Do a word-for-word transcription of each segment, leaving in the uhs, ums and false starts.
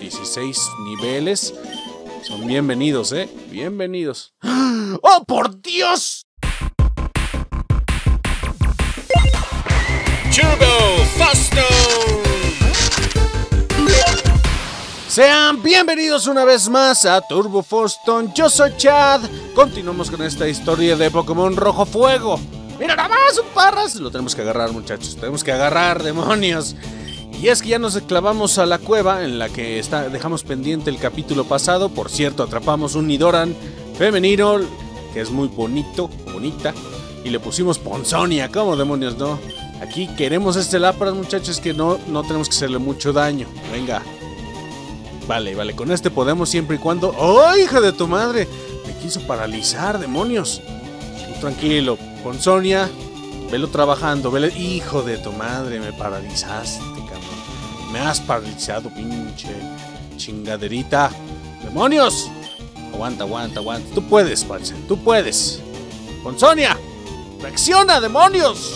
dieciséis niveles. Son bienvenidos, eh. Bienvenidos. ¡Oh, por Dios! Turbo Fausto. Sean bienvenidos una vez más a Turbo Fausto. Yo soy Chad. Continuamos con esta historia de Pokémon Rojo Fuego. Mira nada más, un parras. Lo tenemos que agarrar, muchachos. Tenemos que agarrar, demonios. Y es que ya nos clavamos a la cueva en la que está, dejamos pendiente el capítulo pasado. Por cierto, atrapamos un Nidoran femenino que es muy bonito, bonita. Y le pusimos Ponzonia. ¿Cómo demonios, no? Aquí queremos este Lapras, muchachos, que no, no tenemos que hacerle mucho daño. Venga. Vale, vale, con este podemos siempre y cuando... ¡Oh, hija de tu madre! Me quiso paralizar, demonios. Tú tranquilo, Ponzonia, velo trabajando, velo... Hijo de tu madre, me paralizaste, cabrón. Me has paralizado, pinche chingaderita. ¡Demonios! Aguanta, aguanta, aguanta. Tú puedes, parce, tú puedes. Ponzonia, reacciona, demonios.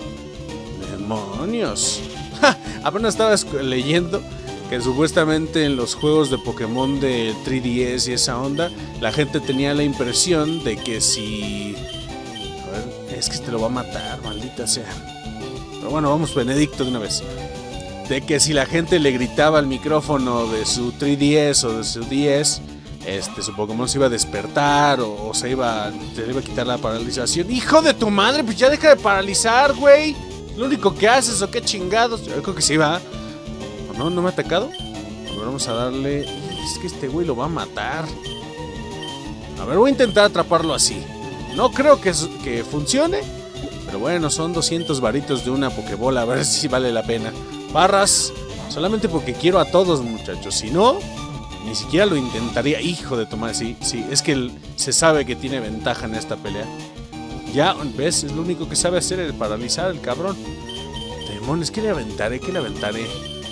Demonios. Ja, apenas estaba leyendo que supuestamente en los juegos de Pokémon de tres D S y esa onda, la gente tenía la impresión de que si... A ver, es que te lo va a matar, maldita sea. Pero bueno, vamos Benedicto de una vez. De que si la gente le gritaba al micrófono de su tres D S o de su D S, este, su Pokémon se iba a despertar o, o se iba, se le iba a quitar la paralización. ¡Hijo de tu madre! Pues ya deja de paralizar, güey. Lo único que haces, o qué chingados. Yo creo que sí va. ¿No? ¿No me ha atacado? A ver, vamos a darle... Es que este güey lo va a matar. A ver, voy a intentar atraparlo así. No creo que, que funcione, pero bueno, son doscientos varitos de una Pokébola. A ver si vale la pena. Barras, solamente porque quiero a todos, muchachos. Si no, ni siquiera lo intentaría. Hijo de tu madre, sí, sí. Es que él, se sabe que tiene ventaja en esta pelea. Ya, ¿ves? Es lo único que sabe hacer, el paralizar, el cabrón. Demonios, ¿qué le aventaré? ¿Qué le aventaré?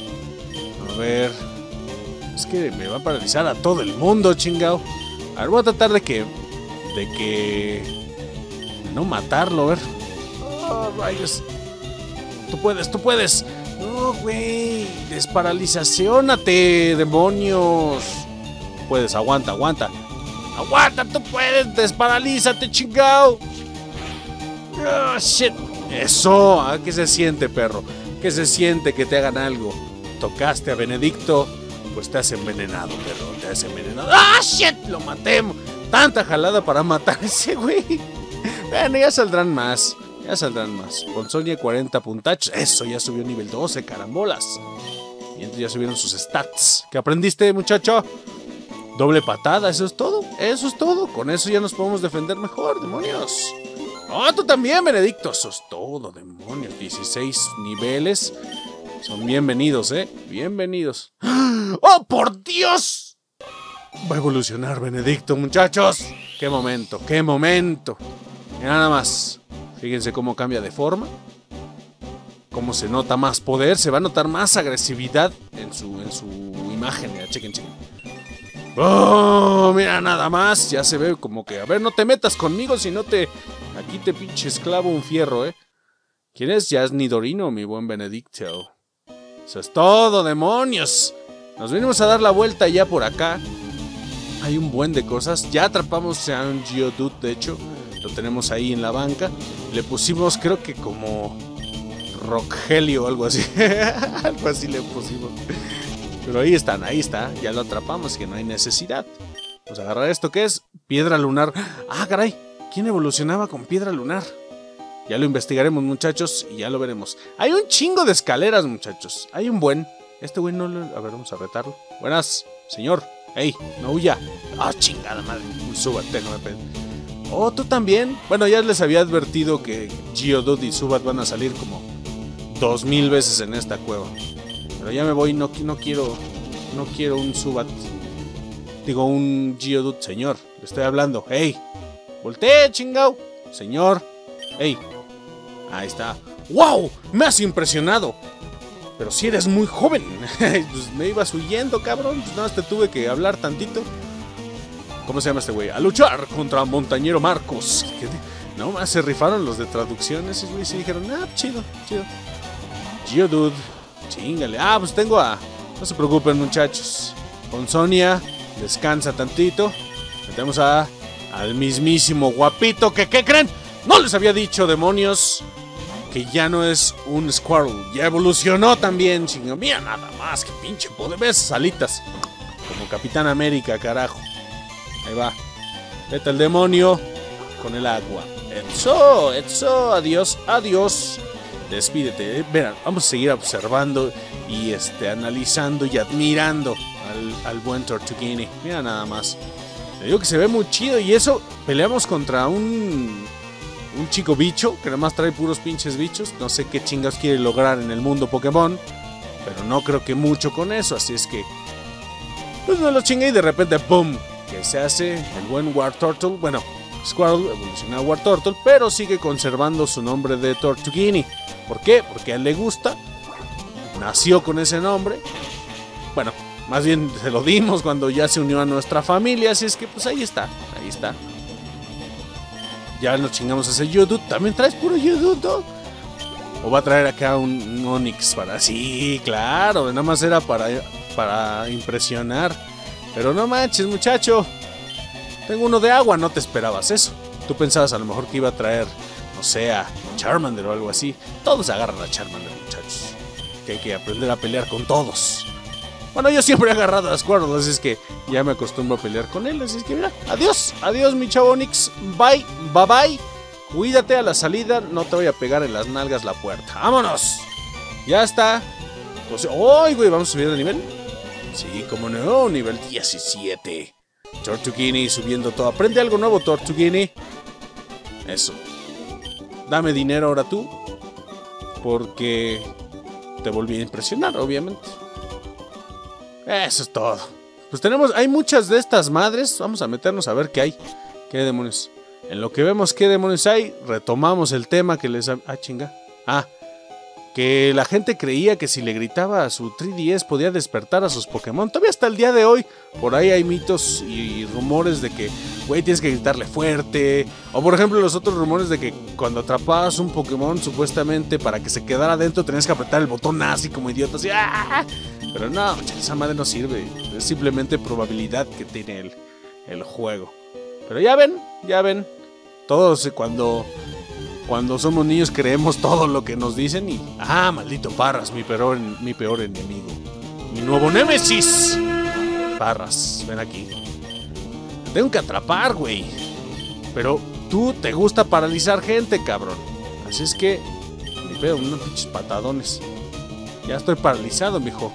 A ver... Es que me va a paralizar a todo el mundo, chingao. A ver, voy a tratar de que... De que... De no matarlo, a ver. Oh, rayos. Tú puedes, tú puedes. No, güey. Desparalizaciónate, demonios. Puedes, aguanta, aguanta. Aguanta, tú puedes. Desparalízate, chingao. Oh, shit. Eso. ¿Ah? ¿Qué se siente, perro? ¿Qué se siente que te hagan algo? Tocaste a Benedicto, pues te has envenenado, perro, te has envenenado. ¡Ah, shit! Lo maté. Tanta jalada para matar a ese güey. Bueno, ya saldrán más. Ya saldrán más. Ponzonia cuarenta puntachos. Eso, ya subió nivel doce, carambolas. Y entonces ya subieron sus stats. ¿Qué aprendiste, muchacho? Doble patada, eso es todo. Eso es todo. Con eso ya nos podemos defender mejor, demonios. Oh, tú también, Benedicto. Eso es todo, demonios. dieciséis niveles. Son bienvenidos, eh. Bienvenidos. ¡Oh, por Dios! Va a evolucionar Benedicto, muchachos. ¡Qué momento! ¡Qué momento! Y nada más. Fíjense cómo cambia de forma. Cómo se nota más poder. Se va a notar más agresividad en su, en su imagen. Mira, chequen, chequen. ¡Oh! Mira, nada más. Ya se ve como que... A ver, no te metas conmigo si no te... Aquí te pinche esclavo un fierro, eh. ¿Quién es? Ya es Nidorino, mi buen Benedicto. Eso es todo, demonios. Nos venimos a dar la vuelta ya por acá. Hay un buen de cosas. Ya atrapamos a un Geodude, de hecho. Lo tenemos ahí en la banca. Le pusimos, creo que como Rogelio o algo así. Algo así le pusimos. Pero ahí están, ahí está. Ya lo atrapamos, que no hay necesidad. Vamos a agarrar esto que es piedra lunar. Ah, caray. ¿Quién evolucionaba con piedra lunar? Ya lo investigaremos, muchachos, y ya lo veremos. Hay un chingo de escaleras, muchachos. Hay un buen... Este güey no lo... A ver, vamos a retarlo. Buenas, señor. Ey, no huya. Ah, oh, chingada madre. Subat, déjame pedir. Oh, tú también. Bueno, ya les había advertido que Geodude y Subat van a salir como dos mil veces en esta cueva. Pero ya me voy, no, no quiero... No quiero un Subat. Digo, un Geodude, señor. Le estoy hablando. Ey, voltee, chingao. Señor. Ey. Ahí está. ¡Wow! Me has impresionado. Pero si eres muy joven. Pues me ibas huyendo, cabrón. Pues nada más te tuve que hablar tantito. ¿Cómo se llama este güey? A luchar contra Montañero Marcos. No más se rifaron los de traducción. Esos güeyes sí dijeron, ah, chido, chido. Geodude. Chingale. Ah, pues tengo a... No se preocupen, muchachos. Ponzonia, descansa tantito. Metemos a, al mismísimo guapito que, ¿qué creen? No les había dicho, demonios, que ya no es un Squirtle, ya evolucionó también, chingo. Mira nada más, que pinche poder, ves esas alitas, como Capitán América, carajo. Ahí va, vete al demonio con el agua. Eso, eso, adiós, adiós. Despídete, verán, vamos a seguir observando y este, analizando y admirando al, al buen Tortuguini. Mira nada más. Le digo que se ve muy chido y eso, peleamos contra un, un chico bicho que nada más trae puros pinches bichos. No sé qué chingas quiere lograr en el mundo Pokémon, pero no creo que mucho con eso, así es que pues no lo chingue y de repente ¡pum! Que se hace el buen Wartortle. Bueno, Squirtle evoluciona a Wartortle, pero sigue conservando su nombre de Tortuguini. ¿Por qué? Porque a él le gusta, nació con ese nombre. Bueno, más bien se lo dimos cuando ya se unió a nuestra familia, así es que pues ahí está, ahí está. Ya nos chingamos ese Geodude. ¿También traes puro Geodude, no? ¿O va a traer acá un, un Onix para...? Sí, claro, nada más era para, para impresionar. Pero no manches, muchacho. Tengo uno de agua, no te esperabas eso. Tú pensabas a lo mejor que iba a traer, no sé, a Charmander o algo así. Todos agarran a Charmander, muchachos. Que hay que aprender a pelear con todos. Bueno, yo siempre he agarrado a Squirtle, así es que ya me acostumbro a pelear con él. Así es que mira, adiós, adiós mi chavo Onix. Bye, bye bye. Cuídate a la salida, no te voy a pegar en las nalgas la puerta. ¡Vámonos! Ya está. Pues, ¡ay, güey! ¿Vamos a subir de nivel? Sí, como no, nivel diecisiete. Tortuguini subiendo todo. Aprende algo nuevo, Tortuguini. Eso. Dame dinero ahora tú. Porque te volví a impresionar, obviamente. Eso es todo. Pues tenemos, hay muchas de estas madres. Vamos a meternos a ver qué hay. ¿Qué demonios? En lo que vemos qué demonios hay, retomamos el tema que les... Ah, chinga. Ah, que la gente creía que si le gritaba a su tres D S podía despertar a sus Pokémon. Todavía hasta el día de hoy, por ahí hay mitos y rumores de que, güey, tienes que gritarle fuerte. O por ejemplo los otros rumores de que cuando atrapabas un Pokémon, supuestamente para que se quedara adentro tenías que apretar el botón así como idiota, así. ¡Ah! Pero no, esa madre no sirve. Es simplemente probabilidad que tiene el, el juego. Pero ya ven, ya ven. Todos cuando, cuando somos niños creemos todo lo que nos dicen y... ¡Ah, maldito Parras! Mi peor, mi peor enemigo. Mi nuevo némesis. Parras, ven aquí. Te tengo que atrapar, güey. Pero tú te gusta paralizar gente, cabrón. Así es que... Me veo unos pinches patadones. Ya estoy paralizado, mijo.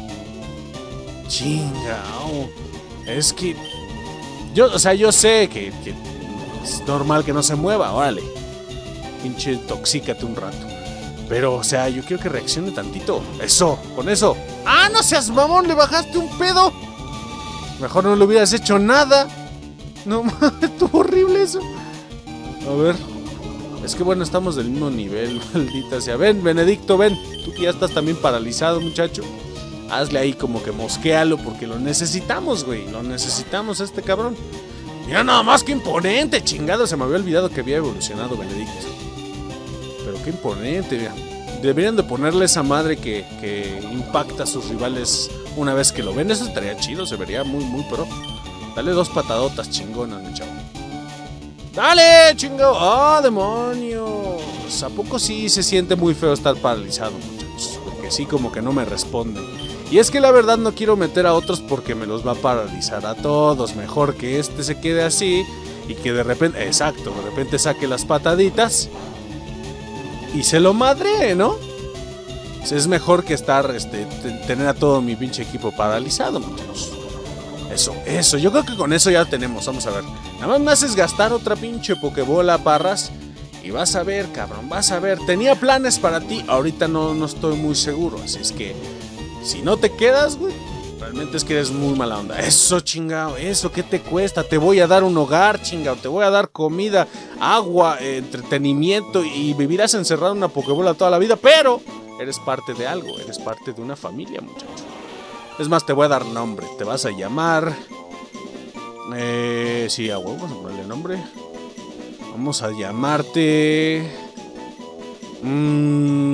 Chingao. Es que... Yo, o sea, yo sé que... que es normal que no se mueva, órale. Pinche toxícate un rato. Pero, o sea, yo quiero que reaccione tantito. Eso, con eso. ¡Ah, no seas mamón! ¿Le bajaste un pedo? Mejor no le hubieras hecho nada. No mames, estuvo horrible eso. A ver. Es que bueno, estamos del mismo nivel, maldita sea. Ven, Benedicto, ven. Tú que ya estás también paralizado, muchacho. Hazle ahí como que mosquéalo porque lo necesitamos, güey. Lo necesitamos a este cabrón. Mira nada más que imponente, chingado. Se me había olvidado que había evolucionado Benedicto. Pero qué imponente, mira. Deberían de ponerle esa madre que, que impacta a sus rivales una vez que lo ven. Eso estaría chido, se vería muy, muy pro. Dale dos patadotas chingonas, mi chavo. ¡Dale, chingo! ¡Ah, oh, demonios! ¿A poco sí se siente muy feo estar paralizado, muchachos? Porque sí, como que no me responden. Y es que la verdad no quiero meter a otros porque me los va a paralizar a todos. Mejor que este se quede así y que de repente, exacto, de repente saque las pataditas y se lo madre, ¿no? Pues es mejor que estar, este, tener a todo mi pinche equipo paralizado, muchachos. Eso, eso, yo creo que con eso ya tenemos, vamos a ver. Nada más me haces gastar otra pinche Pokébola, Parras, y vas a ver, cabrón, vas a ver. Tenía planes para ti, ahorita no, no estoy muy seguro, así es que si no te quedas, güey, realmente es que eres muy mala onda. Eso, chingado, eso, ¿qué te cuesta? Te voy a dar un hogar, chingado, te voy a dar comida, agua, eh, entretenimiento y vivirás encerrado en una Pokébola toda la vida, pero eres parte de algo, eres parte de una familia, muchacho. Es más, te voy a dar nombre, te vas a llamar... Eh, sí, a huevo, vamos a ponerle nombre. Vamos a llamarte...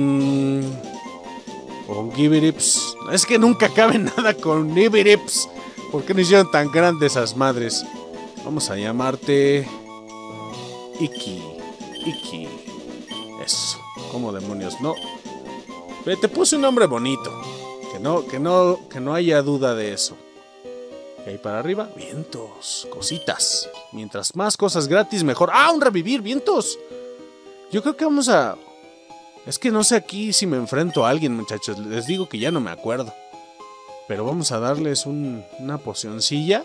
Mmm... Con Gibirips. Es que nunca cabe nada con Gibirips. ¿Por qué no hicieron tan grandes esas madres? Vamos a llamarte... Iki. Iki. Eso. ¿Cómo demonios? No. Te puse un nombre bonito. Que no, que no, que no haya duda de eso. Y ahí para arriba, vientos, cositas. Mientras más cosas gratis, mejor. ¡Ah, un revivir, vientos! Yo creo que vamos a... Es que no sé aquí si me enfrento a alguien, muchachos. Les digo que ya no me acuerdo. Pero vamos a darles un, una pocioncilla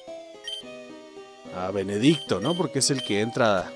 a Benedicto, ¿no? Porque es el que entra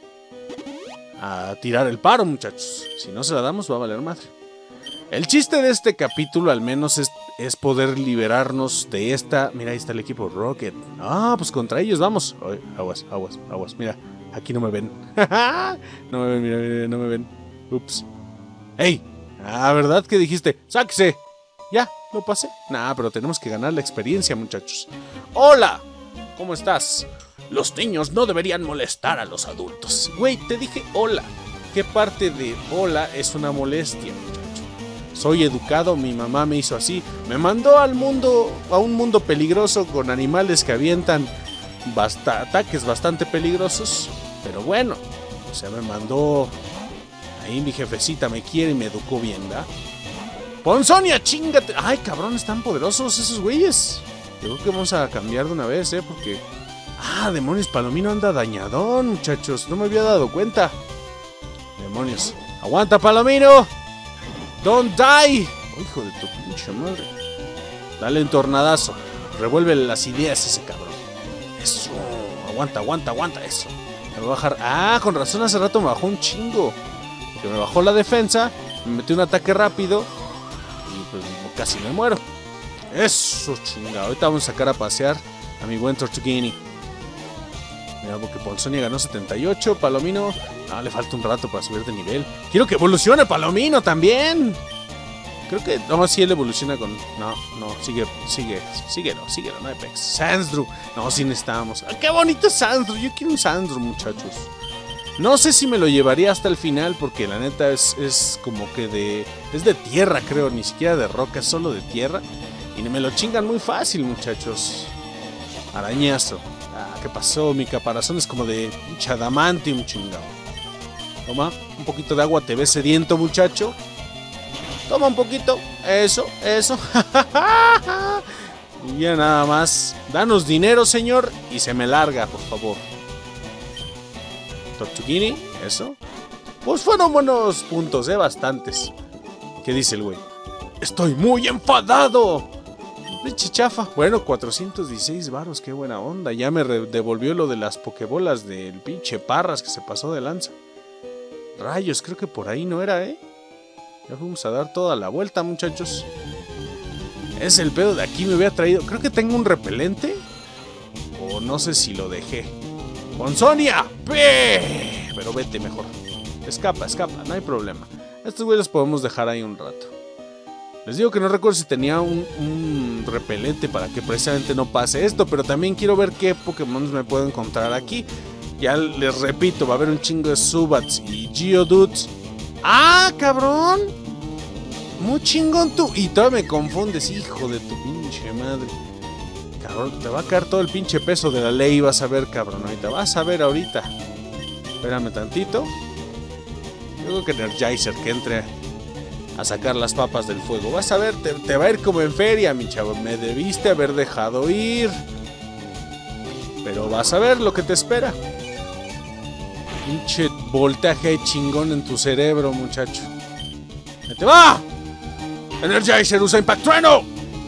a, a tirar el paro, muchachos. Si no se la damos, va a valer madre. El chiste de este capítulo, al menos, es, es poder liberarnos de esta... Mira, ahí está el equipo Rocket. Ah, pues contra ellos vamos. Ay, aguas, aguas, aguas. Mira, aquí no me ven. No me ven, mira, mira, no me ven. Ups. ¡Ey! Ah, ¿verdad que dijiste? ¡Sáquese! Ya, lo pasé. Nah, pero tenemos que ganar la experiencia, muchachos. ¡Hola! ¿Cómo estás? Los niños no deberían molestar a los adultos. Güey, te dije hola. ¿Qué parte de hola es una molestia, muchacho? Soy educado, mi mamá me hizo así. Me mandó al mundo, a un mundo peligroso con animales que avientan basta, ataques bastante peligrosos. Pero bueno, o sea, me mandó... Ahí mi jefecita me quiere y me educó bien, ¿verdad? ¡Ponzonia, chingate! ¡Ay, cabrón, están poderosos esos güeyes! Yo creo que vamos a cambiar de una vez, ¿eh? Porque... ¡Ah, demonios! Palomino anda dañadón, muchachos. No me había dado cuenta. Demonios. ¡Aguanta, Palomino! ¡Don't die! Oh, hijo de tu pinche madre. Dale un tornadazo. Revuelve las ideas ese cabrón. Eso. Aguanta, aguanta, aguanta. Eso. Me va a bajar... ¡Ah, con razón! Hace rato me bajó un chingo. Porque me bajó la defensa. Me metí un ataque rápido. Y pues casi me muero. Eso, chinga. Ahorita vamos a sacar a pasear a mi buen Tortuguini. Mira, porque Ponzonia ganó setenta y ocho. Palomino, no, le falta un rato para subir de nivel. Quiero que evolucione Palomino también. Creo que, no, si él evoluciona con... No, no, sigue, sigue, síguelo, síguelo, no hay pex. Sandrew, no, sí necesitamos. ¡Ah, qué bonito es Sandrew! Yo quiero un Sandrew, muchachos. No sé si me lo llevaría hasta el final, porque la neta es, es como que de... Es de tierra, creo, ni siquiera de roca, es solo de tierra. Y me lo chingan muy fácil, muchachos. Arañazo. Ah, ¿qué pasó? Mi caparazón es como de Chadamantium, chingado. Toma, un poquito de agua, te ves sediento, muchacho. Toma un poquito. Eso, eso. Y ya nada más. Danos dinero, señor, y se me larga, por favor. Tortuguini, eso. Pues fueron buenos puntos, eh, bastantes. ¿Qué dice el güey? Estoy muy enfadado. Pinche chafa. Bueno, cuatrocientos dieciséis varos, qué buena onda. Ya me devolvió lo de las pokebolas del pinche Parras que se pasó de lanza. Rayos, creo que por ahí no era, ¿eh? Ya fuimos a dar toda la vuelta, muchachos. Es el pedo de aquí, me había traído... Creo que tengo un repelente. O no sé si lo dejé. ¡Ponzonia! ¡Pe! Pero vete mejor. Escapa, escapa, no hay problema. Estos güeyes los podemos dejar ahí un rato. Les digo que no recuerdo si tenía un, un repelente para que precisamente no pase esto, pero también quiero ver qué Pokémon me puedo encontrar aquí. Ya les repito, va a haber un chingo de Zubats y Geodudes. ¡Ah, cabrón! Muy chingón tú. Y todavía me confundes, hijo de tu pinche madre. Cabrón, te va a caer todo el pinche peso de la ley, vas a ver, cabrón. Ahorita vas a ver ahorita. Espérame tantito. Yo creo que Energizer que entre a sacar las papas del fuego. Vas a ver, te, te va a ir como en feria, mi chavo. Me debiste haber dejado ir. Pero vas a ver lo que te espera. Pinche voltaje chingón en tu cerebro, muchacho. ¡Ahí te va! Energizer usa Impact Trueno.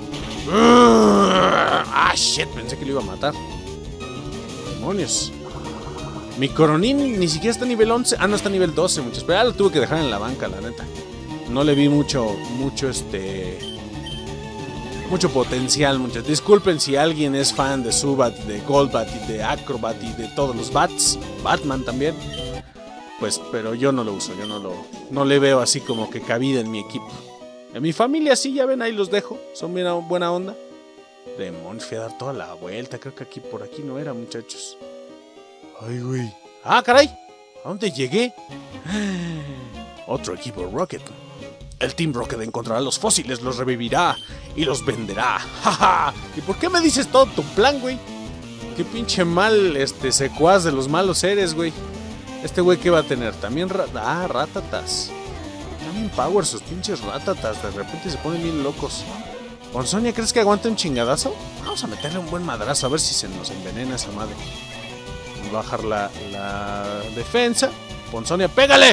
Ah, shit, pensé que lo iba a matar. Demonios. Mi Coronín ni siquiera está a nivel once. Ah, no, está a nivel doce, muchachos. Pero ya lo tuve que dejar en la banca, la neta. No le vi mucho, mucho este... Mucho potencial, muchachos. Disculpen si alguien es fan de Zubat, de Golbat y de Acrobat y de todos los Bats. Batman también. Pues, pero yo no lo uso, yo no lo... No le veo así como que cabida en mi equipo. En mi familia sí, ya ven, ahí los dejo. Son bien buena onda. Demonios, fui a dar toda la vuelta. Creo que aquí, por aquí no era, muchachos. Ay, güey. Ah, caray. ¿A dónde llegué? Otro equipo Rocket. El Team Rocket encontrará los fósiles, los revivirá y los venderá. ¡Ja, ja! ¿Y por qué me dices todo tu plan, güey? Qué pinche mal, este, secuaz de los malos seres, güey. Este güey, ¿qué va a tener? También, ra ah, ratatas. También Power, sus pinches ratatas. De repente se ponen bien locos. Ponzonia, ¿crees que aguanta un chingadazo? Vamos a meterle un buen madrazo a ver si se nos envenena esa madre. Vamos a bajar la, la defensa. Ponzonia, ¡pégale!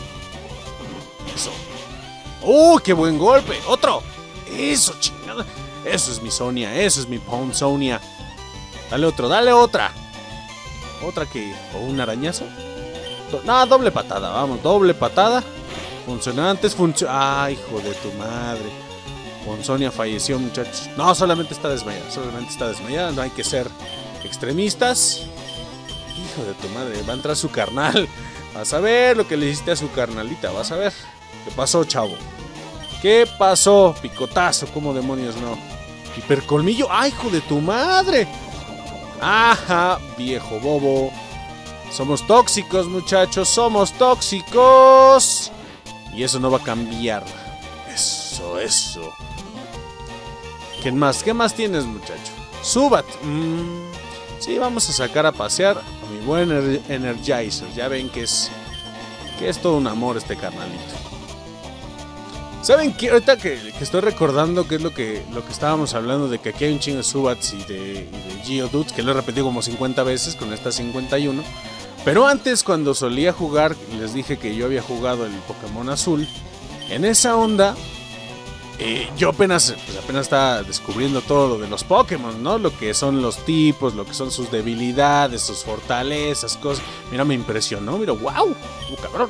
Eso. ¡Uh, qué buen golpe! ¡Otro! Eso, chingada. Eso es mi Sonia, eso es mi Ponzonia. Dale otro, dale otra. Otra que... ¿O un arañazo? Do no, doble patada, vamos, doble patada. Funcionantes, funcio... ¡Ah, hijo de tu madre! Ponzonia falleció, muchachos. No, solamente está desmayada, solamente está desmayada. No hay que ser extremistas. Hijo de tu madre, va a entrar su carnal. Vas a ver lo que le hiciste a su carnalita, vas a ver. ¿Qué pasó, chavo? ¿Qué pasó? Picotazo, ¿cómo demonios no? Hipercolmillo, ¡ay, hijo de tu madre! Ajá, viejo bobo. Somos tóxicos, muchachos, somos tóxicos. Y eso no va a cambiar. Eso, eso. ¿Qué más? ¿Qué más tienes, muchacho? Subat. Mm, sí, vamos a sacar a pasear a mi buen Energizer. Ya ven que es, que es todo un amor este carnalito. ¿Saben qué? Ahorita que, que estoy recordando que es lo que, lo que estábamos hablando, de que aquí hay un chingo de Subats y de, y de Geodudes, que lo he repetido como cincuenta veces con esta cincuenta y uno. Pero antes, cuando solía jugar, les dije que yo había jugado el Pokémon Azul. En esa onda, eh, yo apenas, pues apenas estaba descubriendo todo lo de los Pokémon, ¿no? Lo que son los tipos, lo que son sus debilidades, sus fortalezas, cosas. Mira, me impresionó, mira, wow, uh, cabrón.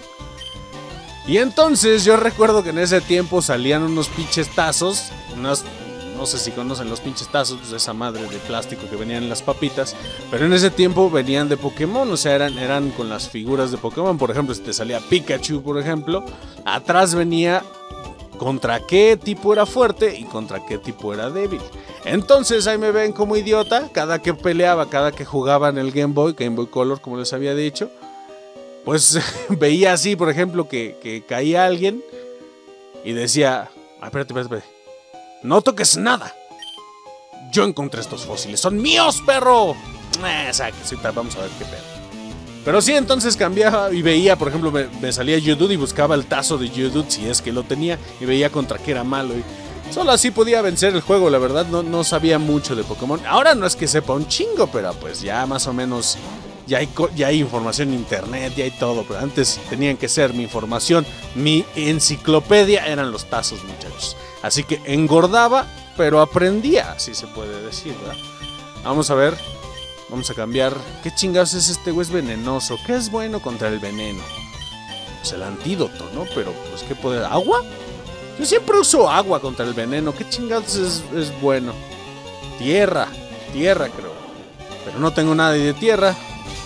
Y entonces yo recuerdo que en ese tiempo salían unos pinches tazos, unas, no sé si conocen los pinches tazos, pues esa madre de plástico que venían en las papitas, pero en ese tiempo venían de Pokémon, o sea, eran, eran con las figuras de Pokémon. Por ejemplo, si te salía Pikachu, por ejemplo, atrás venía contra qué tipo era fuerte y contra qué tipo era débil. Entonces ahí me ven como idiota, cada que peleaba, cada que jugaba en el Game Boy, Game Boy Color, como les había dicho, pues veía así, por ejemplo, que, que caía alguien y decía, ah, espérate, espérate, espérate, no toques nada. Yo encontré estos fósiles, son míos, perro. Eh, exacto, vamos a ver qué pedo. Pero sí, entonces cambiaba y veía, por ejemplo, me, me salía Geodude y buscaba el tazo de Geodude si es que lo tenía, y veía contra qué era malo. Y solo así podía vencer el juego, la verdad, no, no sabía mucho de Pokémon. Ahora no es que sepa un chingo, pero pues ya más o menos... Ya hay, ya hay información en internet, ya hay todo, pero antes tenían que ser mi información, mi enciclopedia eran los tazos, muchachos. Así que engordaba, pero aprendía, si se puede decir, ¿verdad? Vamos a ver, vamos a cambiar. ¿Qué chingados es este güey? Es venenoso. ¿Qué es bueno contra el veneno? Pues el antídoto, ¿no? Pero, pues, ¿qué puede? ¿Agua? Yo siempre uso agua contra el veneno. ¿Qué chingados es, es bueno? Tierra, tierra creo. Pero no tengo nada de tierra.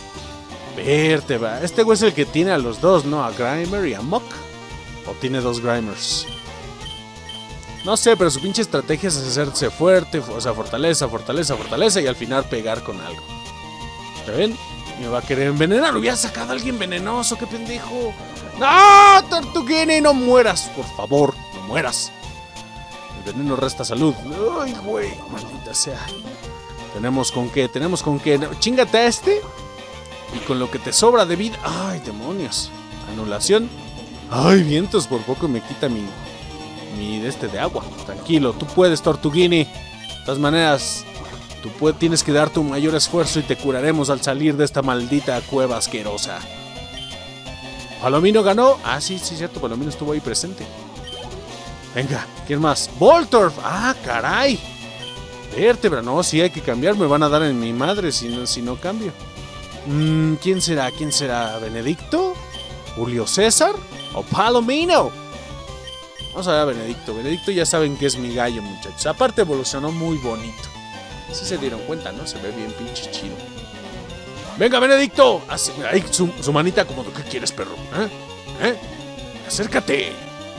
Vértebra. Este güey es el que tiene a los dos, ¿no? A Grimer y a Muk. ¿O tiene dos Grimers? No sé, pero su pinche estrategia es hacerse fuerte, o sea, fortaleza, fortaleza, fortaleza, y al final pegar con algo. ¿Ya ven? Me va a querer envenenar. Hubiera sacado a alguien venenoso, qué pendejo. ¡No! Tortuguini, no mueras, por favor, no mueras. El veneno resta salud. Ay, güey, maldita sea. Tenemos con qué, tenemos con qué. Chíngate a este. Y con lo que te sobra de vida. Ay, demonios. Anulación. Ay, vientos, por poco me quita mi mi de este de agua. Tranquilo, tú puedes, Tortuguini. De todas maneras, tú puedes, tienes que dar tu mayor esfuerzo y te curaremos al salir de esta maldita cueva asquerosa. Palomino ganó. Ah, sí, sí, cierto, Palomino estuvo ahí presente. Venga, ¿quién más? Voltorb. Ah, caray. Vértebra, no, sí hay que cambiar. Me van a dar en mi madre si no, si no cambio. Mm, ¿Quién será? ¿Quién será? ¿Benedicto? ¿Julio César? ¿O Palomino? Vamos a ver a Benedicto. Benedicto ya saben que es mi gallo, muchachos. Aparte evolucionó muy bonito. Si se dieron cuenta, ¿no? Se ve bien pinche chido. ¡Venga, Benedicto! Hace, ahí su, su manita como, ¿qué quieres, perro? ¿Eh? ¿Eh? ¡Acércate!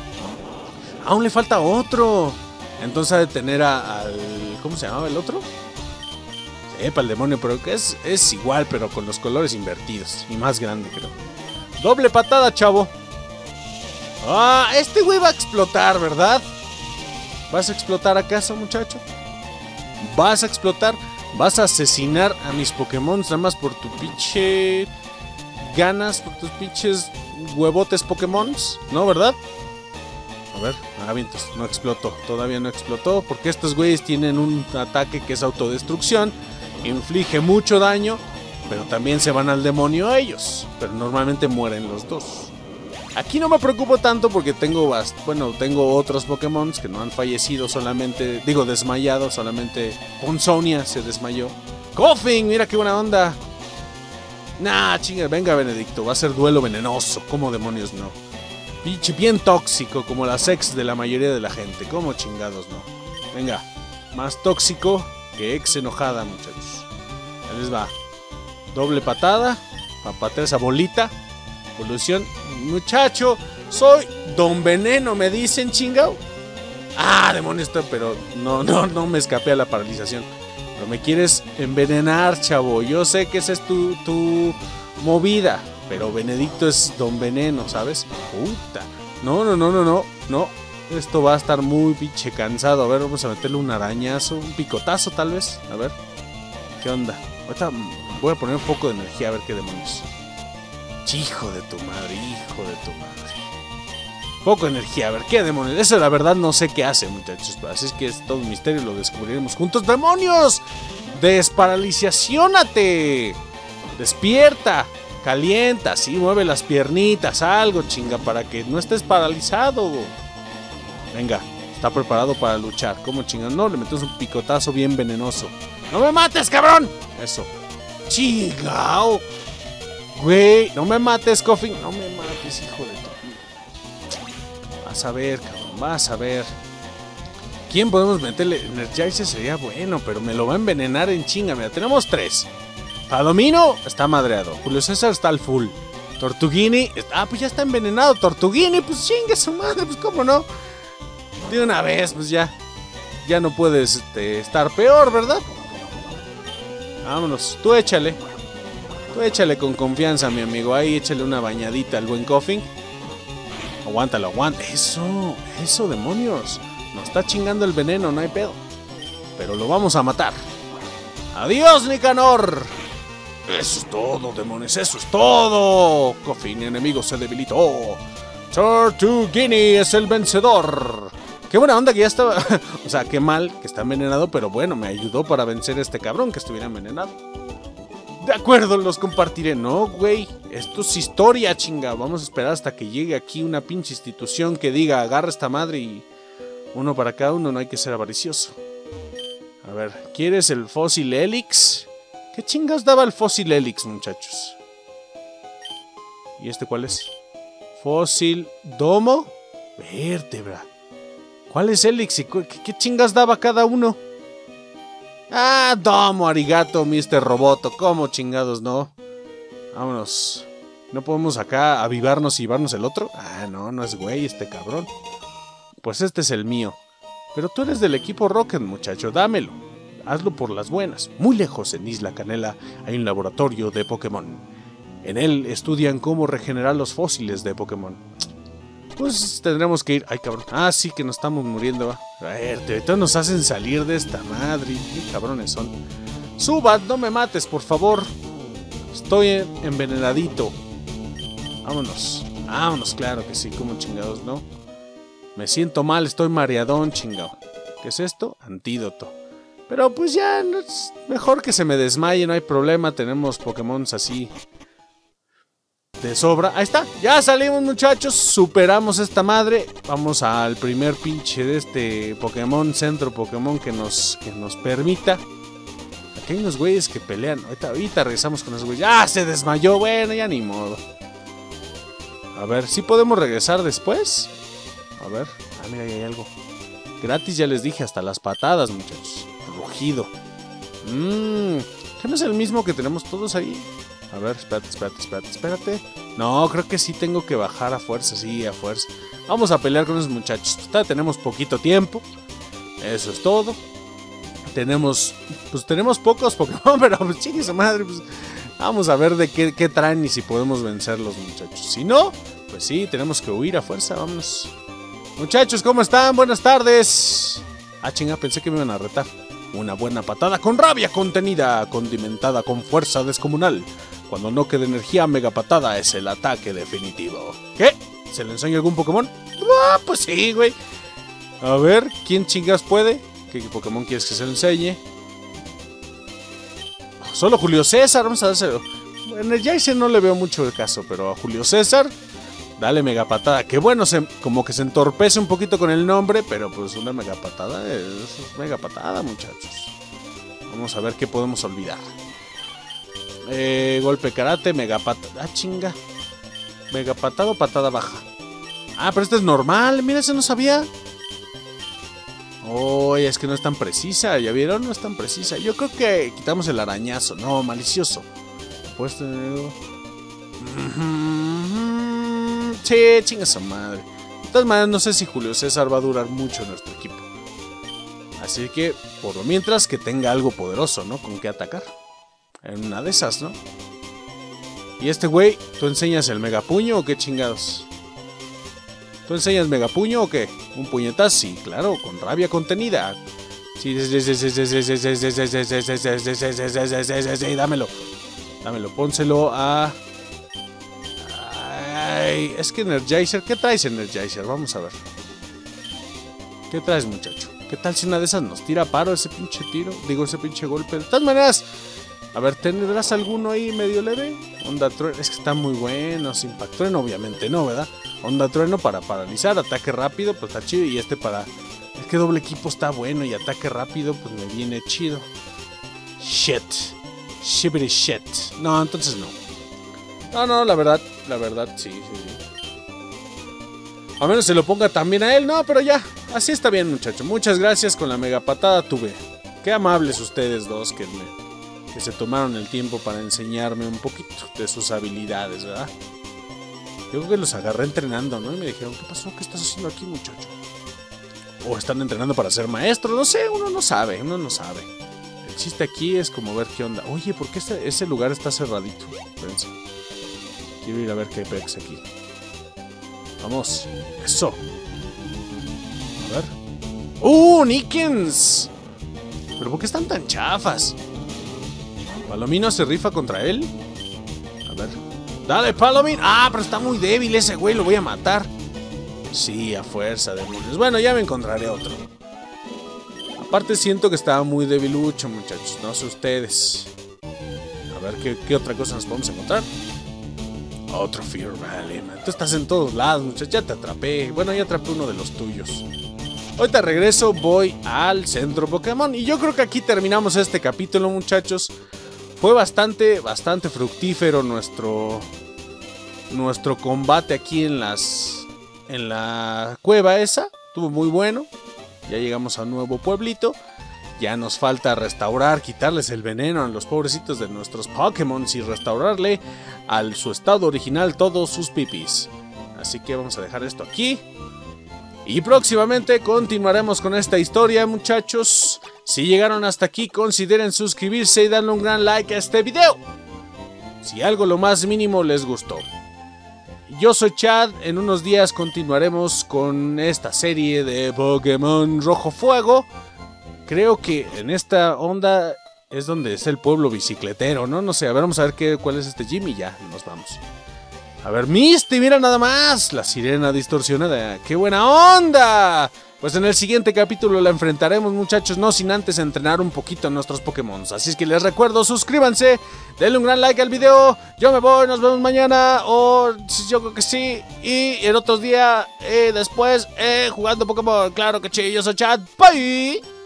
Aún le falta otro. Entonces ha de tener a, al... ¿Cómo se llamaba el otro? Epa, el demonio, pero que es, es igual, pero con los colores invertidos. Y más grande, creo. Doble patada, chavo. Ah, este güey va a explotar, ¿verdad? ¿Vas a explotar acaso, muchacho? ¿Vas a explotar? ¿Vas a asesinar a mis Pokémon nada más por tu pinche ganas, por tus pinches huevotes Pokémon? ¿No, verdad? A ver, ah, vientos, no explotó, todavía no explotó, porque estos güeyes tienen un ataque que es autodestrucción, inflige mucho daño, pero también se van al demonio ellos, pero normalmente mueren los dos. Aquí no me preocupo tanto porque tengo, bueno, tengo otros Pokémon que no han fallecido, solamente, digo desmayado, solamente Ponzonia se desmayó. Koffing, mira qué buena onda. Nah, chinga, venga Benedicto, va a ser duelo venenoso, ¿cómo demonios no? Pinche bien tóxico, como la ex de la mayoría de la gente. ¿Cómo chingados no? Venga, más tóxico que ex enojada, muchachos. Ahí les va. Doble patada. Para patear esa bolita. Evolución. Muchacho, soy Don Veneno, me dicen, chingao. Ah, demonios, pero no, no, no me escapé a la paralización. Pero me quieres envenenar, chavo. Yo sé que esa es tu, tu movida. Pero Benedicto es Don Veneno, ¿sabes? Puta. No, no, no, no, no. No. Esto va a estar muy pinche cansado. A ver, vamos a meterle un arañazo. Un picotazo, tal vez. A ver. ¿Qué onda? Ahorita voy a poner un poco de energía a ver qué demonios. Hijo de tu madre, hijo de tu madre. Poco de energía, a ver qué demonios. Eso la verdad no sé qué hace, muchachos. Así es que es todo un misterio. Lo descubriremos juntos. ¡Demonios! ¡Desparalizaciónate! ¡Despierta! Calienta, sí, mueve las piernitas, algo, chinga, para que no estés paralizado. Venga, está preparado para luchar. ¿Cómo chinga? No, le metemos un picotazo bien venenoso. ¡No me mates, cabrón! Eso. ¡Chingao! Güey, no me mates, Koffing. No me mates, hijo de tu... Vas a ver, cabrón, vas a ver. ¿Quién podemos meterle? Energizer sería bueno, pero me lo va a envenenar en chinga. Mira, tenemos tres. Palomino está madreado. Julio César está al full. Tortuguini. Ah, pues ya está envenenado. Tortuguini, pues chingue su madre, pues cómo no. De una vez, pues ya. Ya no puedes este, estar peor, ¿verdad? Vámonos. Tú échale. Tú échale con confianza, mi amigo. Ahí échale una bañadita al buen Koffing. Aguántalo, aguanta. Eso, eso, demonios. Nos está chingando el veneno, no hay pedo. Pero lo vamos a matar. ¡Adiós, Nicanor! Eso es todo, demonios, eso es todo. Koffing, enemigo, se debilitó. Tortuguini es el vencedor. Qué buena onda que ya estaba. O sea, qué mal que está envenenado, pero bueno, me ayudó para vencer a este cabrón que estuviera envenenado. De acuerdo, los compartiré. No, güey, esto es historia, chinga. Vamos a esperar hasta que llegue aquí una pinche institución que diga, agarra esta madre y uno para cada uno, no hay que ser avaricioso. A ver, ¿quieres el fósil Helix? ¿Qué chingas daba el fósil Helix, muchachos? ¿Y este cuál es? Fósil Domo Vértebra. ¿Cuál es Helix y qué, qué chingas daba cada uno? Ah, Domo Arigato, mister Roboto. ¿Cómo chingados no? Vámonos. ¿No podemos acá avivarnos y llevarnos el otro? Ah, no, no es güey este cabrón. Pues este es el mío. Pero tú eres del equipo Rocket, muchacho, dámelo. Hazlo por las buenas. Muy lejos, en Isla Canela, hay un laboratorio de Pokémon. En él estudian cómo regenerar los fósiles de Pokémon. Pues tendremos que ir... Ay, cabrón. Ah, sí, que nos estamos muriendo. A ver, ahorita nos hacen salir de esta madre. Qué cabrones son. Zubat, no me mates, por favor. Estoy envenenadito. Vámonos. Vámonos, claro que sí, como chingados, ¿no? Me siento mal, estoy mareadón, chingado. ¿Qué es esto? Antídoto. Pero pues ya, no es mejor que se me desmaye, no hay problema. Tenemos Pokémon así de sobra. Ahí está, ya salimos, muchachos. Superamos esta madre. Vamos al primer pinche de este Pokémon, centro Pokémon que nos, que nos permita. Aquí hay unos güeyes que pelean. Ahorita, ahorita regresamos con los güeyes. ¡Ah! Se desmayó. Bueno, ya ni modo. A ver, ¿sí podemos regresar después? A ver. Ah, mira, ahí hay algo. Gratis, ya les dije, hasta las patadas, muchachos. Rugido. Mmm. ¿Qué no es el mismo que tenemos todos ahí? A ver, espérate, espérate, espérate, espérate. No, creo que sí tengo que bajar a fuerza, sí, a fuerza. Vamos a pelear con esos muchachos. Total, tenemos poquito tiempo. Eso es todo. Tenemos, pues tenemos pocos Pokémon, pero pues chingue su madre, pues vamos a ver de qué, qué traen y si podemos vencerlos, muchachos. Si no, Pues sí, tenemos que huir a fuerza, vámonos. Muchachos, ¿cómo están? Buenas tardes. Ah, chinga, pensé que me iban a retar. Una buena patada con rabia contenida, condimentada con fuerza descomunal. Cuando no quede energía, mega patada es el ataque definitivo. ¿Qué? ¿Se le enseña algún Pokémon? Ah, pues sí, güey. A ver, ¿quién chingas puede? ¿Qué Pokémon quieres que se le enseñe? Solo Julio César, vamos a dárselo. Energizer no le veo mucho el caso, pero a Julio César, dale mega patada. Que bueno, se, como que se entorpece un poquito con el nombre, pero pues una mega patada es, es mega patada, muchachos. Vamos a ver qué podemos olvidar. Eh, golpe karate, mega patada. Ah, chinga. Mega patada o patada baja. Ah, pero esta es normal, mira, ese no sabía. Oh, es que no es tan precisa, ¿ya vieron? No es tan precisa. Yo creo que quitamos el arañazo. No, malicioso. Pues tener... Sí, chinga su madre. De todas maneras, no sé si Julio César va a durar mucho en nuestro equipo. Así que, por lo mientras, que tenga algo poderoso, ¿no? Con qué atacar. En una de esas, ¿no? Y este güey, ¿tú enseñas el megapuño o qué chingados? ¿Tú enseñas megapuño o qué? ¿Un puñetazo? Sí, claro, con rabia contenida. Sí, dámelo. Dámelo, pónselo a... Ay, es que Energizer, ¿qué traes Energizer? Vamos a ver. ¿Qué traes, muchacho? ¿Qué tal si una de esas nos tira paro ese pinche tiro? Digo, ese pinche golpe. De todas maneras, a ver, ¿tendrás alguno ahí medio leve? Onda trueno, es que están muy buenos. Impact trueno, obviamente no, ¿verdad? Onda trueno para paralizar, ataque rápido, pues está chido. Y este para... Es que doble equipo está bueno y ataque rápido, pues me viene chido. Shit. Shibbity shit. No, entonces no. No, no, la verdad, la verdad, sí, sí, sí. A menos se lo ponga también a él, no, pero ya. Así está bien, muchacho. Muchas gracias con la mega patada tuve. Qué amables ustedes dos que, me, que se tomaron el tiempo para enseñarme un poquito de sus habilidades, ¿verdad? Yo creo que los agarré entrenando, ¿no? Y me dijeron, ¿qué pasó? ¿Qué estás haciendo aquí, muchacho? O están entrenando para ser maestro, no sé, uno no sabe, uno no sabe. El chiste aquí es como ver qué onda. Oye, ¿por qué este, ese lugar está cerradito? Espérense. Quiero ir a ver qué hay pex aquí. Vamos, eso. A ver. ¡Uh, Nickens! ¿Pero por qué están tan chafas? ¿Palomino se rifa contra él? A ver. ¡Dale, Palomino! ¡Ah, pero está muy débil ese güey! Lo voy a matar. Sí, a fuerza, demonios. Bueno, ya me encontraré otro. Aparte siento que estaba muy debilucho, muchachos. No sé ustedes. A ver, ¿qué, qué otra cosa nos podemos encontrar? Otro Fear Valley, man. Tú estás en todos lados, muchachos. Ya te atrapé. Bueno, ya atrapé uno de los tuyos. Ahorita regreso, voy al centro Pokémon. Y yo creo que aquí terminamos este capítulo, muchachos. Fue bastante, bastante fructífero nuestro... Nuestro combate aquí en las... En la cueva esa. Estuvo muy bueno. Ya llegamos a un nuevo pueblito. Ya nos falta restaurar, quitarles el veneno a los pobrecitos de nuestros Pokémon y restaurarle a su estado original todos sus pipis. Así que vamos a dejar esto aquí. Y próximamente continuaremos con esta historia, muchachos. Si llegaron hasta aquí, consideren suscribirse y darle un gran like a este video. Si algo lo más mínimo les gustó. Yo soy Chad, en unos días continuaremos con esta serie de Pokémon Rojo Fuego. Creo que en esta onda es donde es el pueblo bicicletero, ¿no? No sé, a ver, vamos a ver qué, cuál es este gym y ya, nos vamos. A ver, Misty, mira nada más, la sirena distorsionada, ¡qué buena onda! Pues en el siguiente capítulo la enfrentaremos, muchachos, no sin antes entrenar un poquito a nuestros Pokémon. Así es que les recuerdo, suscríbanse, denle un gran like al video, yo me voy, nos vemos mañana, o yo creo que sí, y el otro día, eh, después, eh, jugando Pokémon, claro que sí, yo soy Chad, bye.